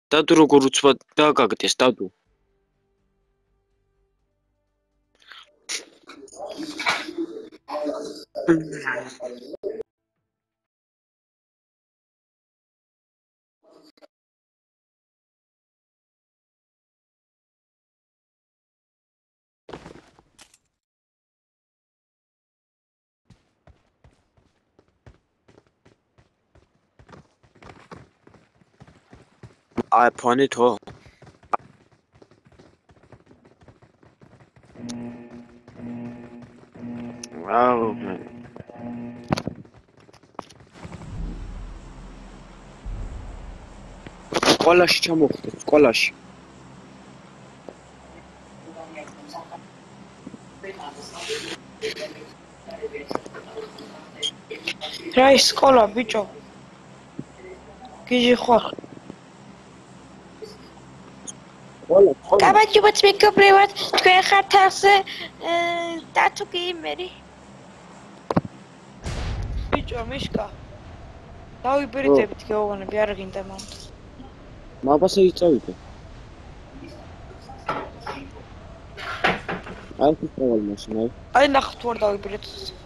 დადუ როგორ უცბად დააგაგდეს დადუ iPhone თო აუ სკოლაში ჩამოვხდეთ სკოლაში რა ის სკოლა ბიჭო გიჟი ხარ Давайте მეგობრებად თქვენ ხართ ასე დათო გეიმერი ბიჭო მიშკა დავიბერიდებით გეოვანები არ გინდა მან მაბასე იწავიდე აი ფიქრობ მაშინ აი ნახოთ ვარ დავიბერეთ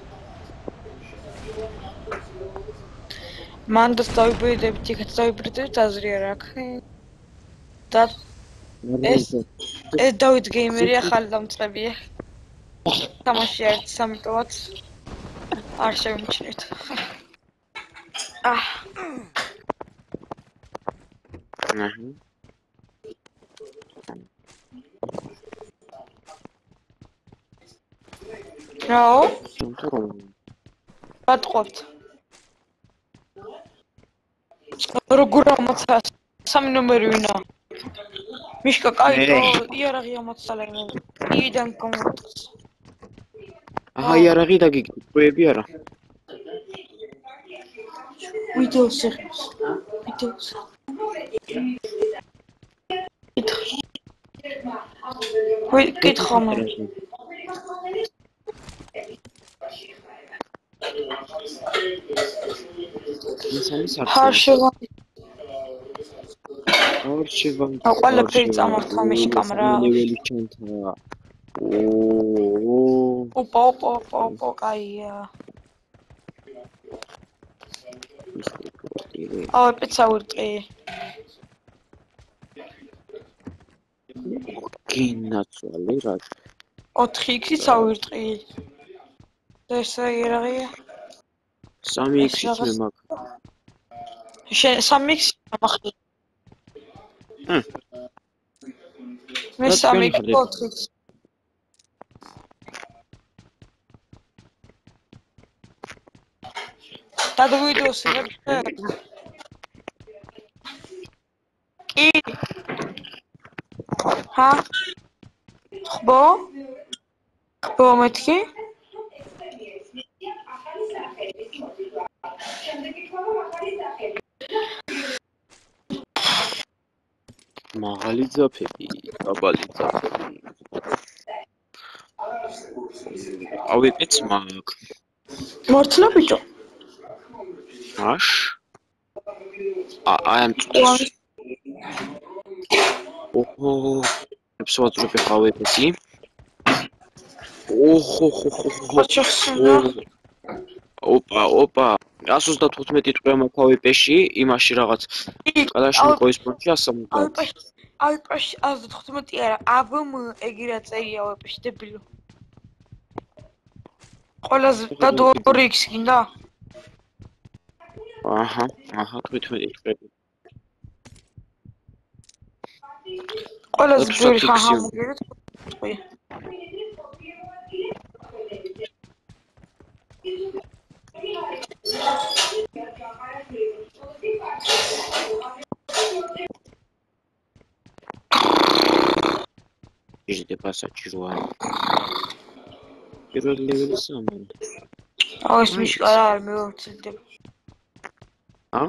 მანდ დავიბერიდებით იქაც დავიბერიდებით აზრი არ აქვს და ეს დავით გეიმერი ახალი დამწყებია თამაში არის სამიტოაც არ შევიმჩნევთ რაო? ბატყობთ როგორ ამოცა სამი ნომერი ვინა? მიშკა კაი იარაღი ამოცალა იდან კომოტს აჰა იარაღი დაგიგდი პროები არა ვიდეოს იღებს ვიდეოს კითხო არჩევან ყველაფერი წამართვა მიშკამ რა ლეველი ჩანთა ოპა კაია აუ პიცაურტი გინაცვალე რა 4x-იც ავირტყი და ესა იერაღია 3x-იც მე მაქვს შენ 3x ამახდი მე 3x 4x და ვიდეოს იღებ კი ჰა ხბო მეთქი მაღალი ძაფები დაბალი ძაფები ავეპეც მაგ მართლა ბიჭო აშ I am ოჰო ებსვაძრები ხავეპესი ოჰო ოპა 135 ტყვია მაქვს ავეპეში იმაში რაღაც ყალაში მყოის პონჩი 170 ავეპეში 115 არა აბმ ეგირა წერია ავეპეში დებილო ყველაზე და 2x გინდა აჰა 15 ტყვია ყველაზე ძვირი ხაჰა მოგერეთ ტყვია Jde pasačírovat. Первый левел сам. Ой, смешка, мёртвый. А?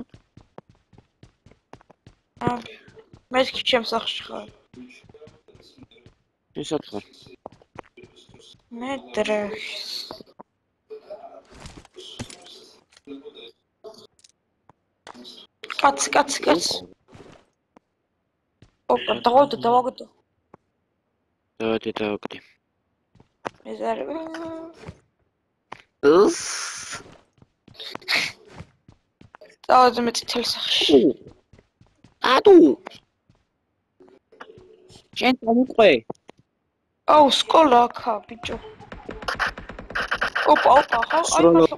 Мэски чем сахшха? Не сахар. Метрс. Кац. ოპა, დავაგდო. დავაგდე. ეს არის. დავაგდე მე წითელ სახში. ატუ. შენ წამოყვე. აუ, სკოლა აქა, ბიჭო. ოპა, აი მართლა.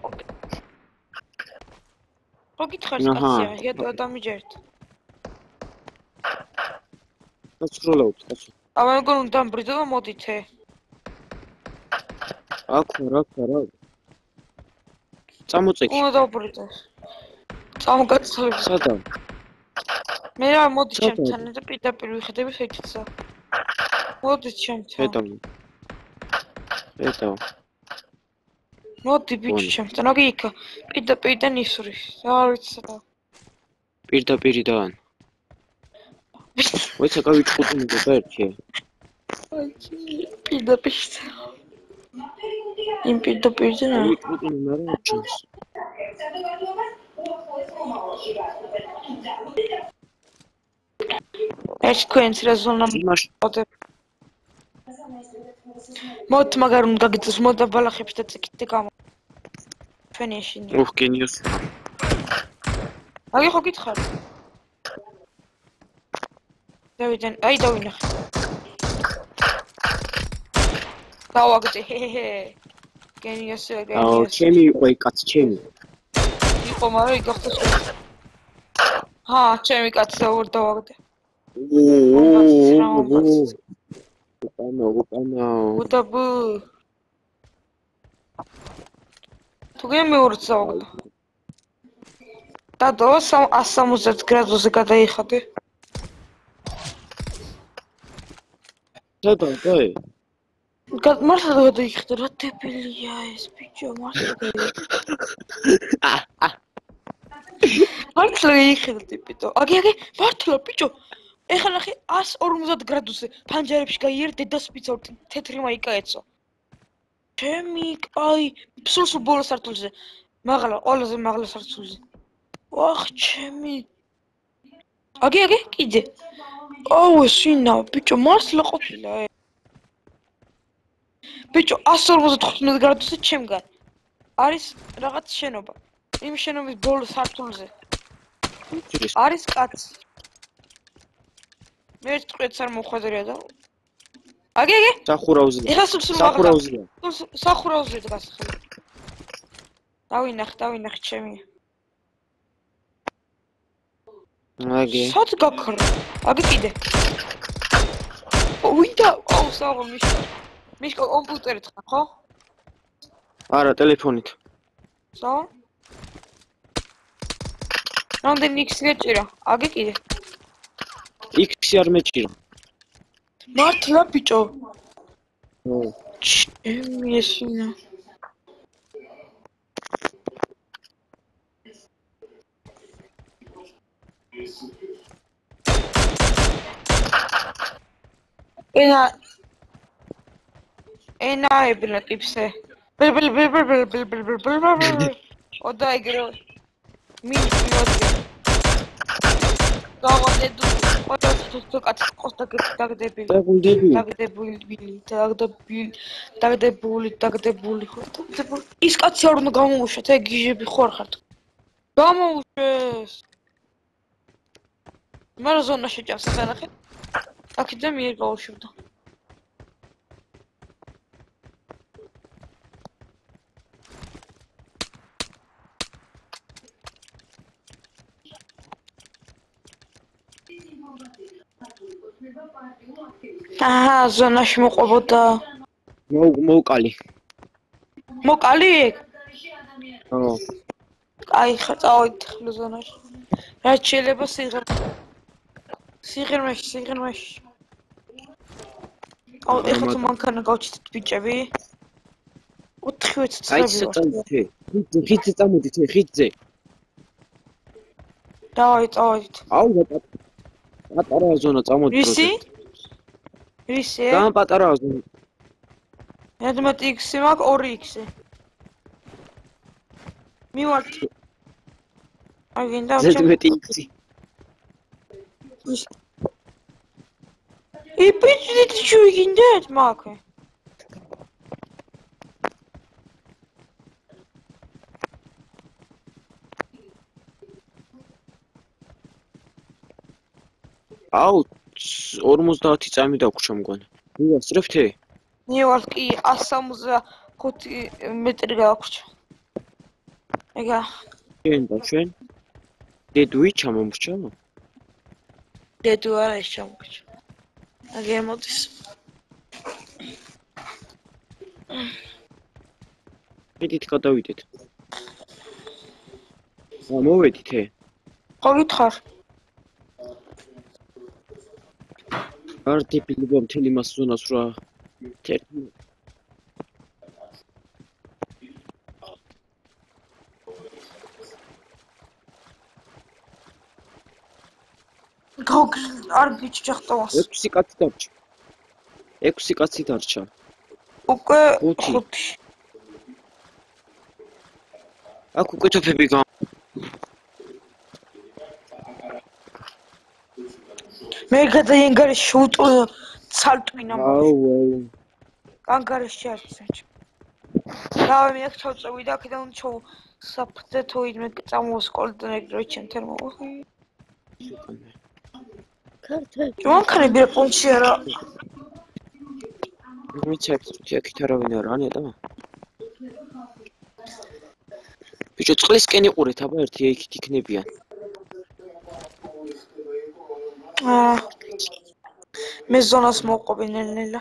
რო გითხარს კაცია, იატო დამიჯერთ. სრულაუთ, კაცო. აბა მეგონა უნდა მბრიდო და მოდითე. აქ რა. წამოწექი. უნდა დავბრიდე. წამოგაცალებ. სადა? მე რა მოდი ჩემთან და პირდაპირ ვიხედები შეჭცა. მოდი ჩემთან. ეტო. მოდი ბიჭო ჩემთან, აგი იქ პირდაპირიდან ისვრი. რა ვიცი სადა. პირდაპირიდან. ვეცა გავიწყუტინე ბერჩი. პირდაპირიდან. იმ პირდაპირიდან. გავიწყუტინე მაგრამ ჩანს. ეს თქვენს რა ზონა მოდი. მოდ მაგარ უნდა გიწევს მოდ და ბალახებში და წიკით გამო. ჩვენი ეშინი. ოხ გენიოს. აგი ხო გითხარ? დავიდან, აი დავინახე. დავაგდე. გენიოსია. აუ, ჩემი იყო კაც ჩემი. იყო, მაგრამ იგახდა სხვა. ჩემი კაცი როგორ დავაგდე. უკანა. უდაბუ. თუ გემეორ წავაგდე. დადო 160 გრადუსზე გადაიხადე. სადა, დაი. მართლა გადაიხადე, რა დებილია ეს ბიჭო, მართლა. მართლა იხედე ბიჭო. აგი, მართლა ბიჭო. ეხლა ნახე 150 გრადუსზე ფანჯარებში გაიერ დედას პიცა თეთრი მაიკა ეცო. ჩემი აი სულ ბოლო სართულზე. მაღლა, ყველაზე მაღლა სართულზე. ვახ, ჩემი. აგი, კიდე. აუ, სინა, ბიჭო, მართლა ყოფილა. ბიჭო, 155 გრადუსზე ჩემგან. არის რაღაც შენობა. იმ შენობის ბოლო სართულზე. არის კაცი. მე წყვეტს არ მოხვედრია და აგი სახურავზე ეხლა სულ სახურავზე დგას ხელი დავინახე ჩემი აგი სად გაქრა აგი კიდე ვიდა აუ საღო მიშკა კომპიუტერით ხარ ხო არა ტელეფონით სა რამდენი X გეჭირა აგი კიდე X-ი არ მეჭირა. მართლა ბიჭო. ო. ჩემი ესინა. ენა ებნა ტიპსე. ბილ. ოდაიგრო. მიოდი. დავადედუ თუ კაცი ყოსდა დაგდებული. დაგდებული ხო? ის კაცი არ უნდა გამოუშვათ, ეგ გიჟები ხო არ ხართ? გამოუშვეს. მაგრამ ზონა შეჭამს ახლა. აქედან მიერ გაუშვდა. ზონაში მოყვებოდა. მოვკალი. მოკალი ეგ? ო. აი ხა წავიდეთ ხოლმე ზონაში. რაც შეიძლება სიღრმეში. აუ ეხლა თუ მანქანა გავჩით ბიჭები. 4 წელი. ხიდზე წამოდით, ხიდზე. დავით. აუ პატარა ზონა წამოდით. რისი? ძალიან პატარაა ზონა. 11X-ი მაქვს 2X. მივართ. აგინდა 11X-ი. იპიცით შევიგინდეთ მაქვე. აუ 50 წამი დაგვრჩა მგონი. ვიასწრებთე? ნიوارد კი 165 მეტრი გააქვთ. ეგა. შენ და შენ? დედუი ჩამომრჩა? დედუ არა ის ჩამოგვიჩა. აგერ მოდის. მიდით გადავიდეთ. მოვედით ე? ხო გითხარ? არ დიპილიბა მთელი მას ზონას რა. არ გიჩახტავს. 6 კაცი დარჩა. 6 კაცი დარჩა. უკვე 5. აქ უკვე თოფები გა. მე გადაინგარი შუტო ცალტვინა. აუ. კანგარეში არის. რავი მე აქ ჩავწევი და აქედან საფრთხე თუ იმე წამოვსკოლდ ეგრე ჩემთან მოვა. ქართები. ჯონქარი ბერპონჩი არა. მე ჩაიქცევი აქეთ არავინ არ ანე და. ბიჭო წყლისკენ იყურეთ აბა ერთი იქით იქნებიან. მე ზონას მოყვები ნელ-ნელა.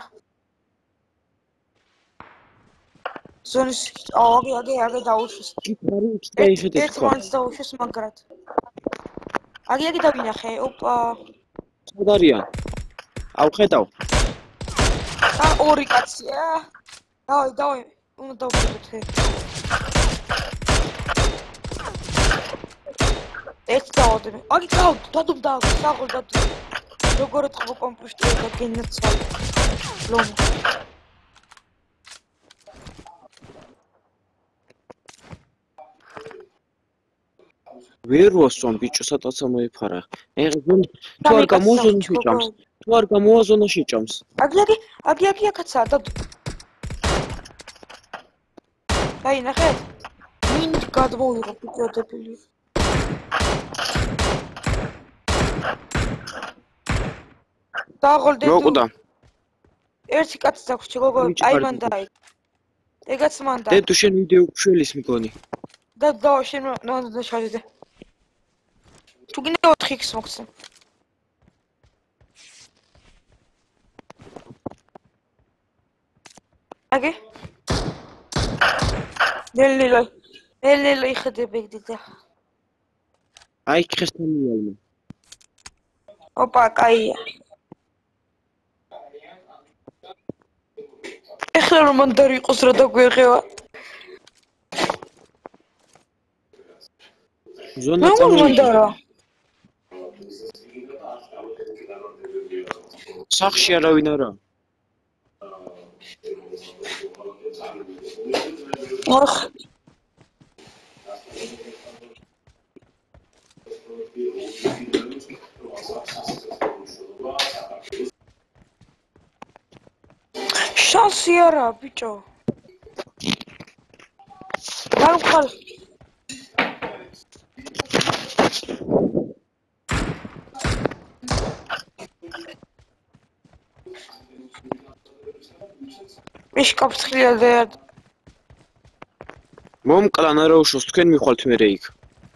ზონის აგე დაუშვეს. ერთ მანც დაუშვეს მაგრად. აგე დავინახე, ოპა. სად არიან? აუ ხედავ. და ორი კაცია. დავი, უნდა დავუშვეთ. ერთ დავდები. აგე დადუმ, საღოლ დადუმ. როგორ ეთქო კომპიუტერი და გენაცვალ. ლომო. ვერ ვასვამ ბიჭო სადღაცა მოიფარა. ეგ თუ არ გამოვაზონ შეჭამს. თუ არ გამოვაზონო შეჭამს. აგი აქაცა და აი ნახე. მინდ გადმოვიღო პიკოდები. დაღოლდე. მოკვდა. ერთი კაცი დაგვჭი გოგო, აი მან დაი. ეგაც მან და. დედუ შენ ვიდეო გშველის მგონი. და შენ ნუ შევიდე. თუ გინდა 4x მოგცემ. აგე? ნელ-ნელა იხედები გდიდა. აი ხესტანიალმა. ოპა, კაია. ეხლა რომ მანდარი იყოს რა დაგვეღევა. ზონა წამოვიდა. სახში არავინ არა. ოხ. შანსი არა, ბიჭო. გამხარ. მიშკაფრთხილია და მომკლან არა უშოს თქვენ მიხვალთ მერე იქ.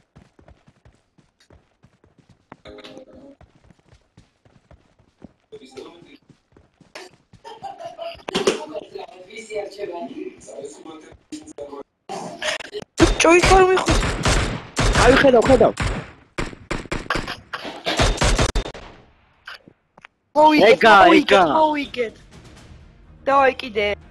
ჯოი ხარ მიხვალ. აი ხედავ. მოვიგეთ. დავაი კიდე.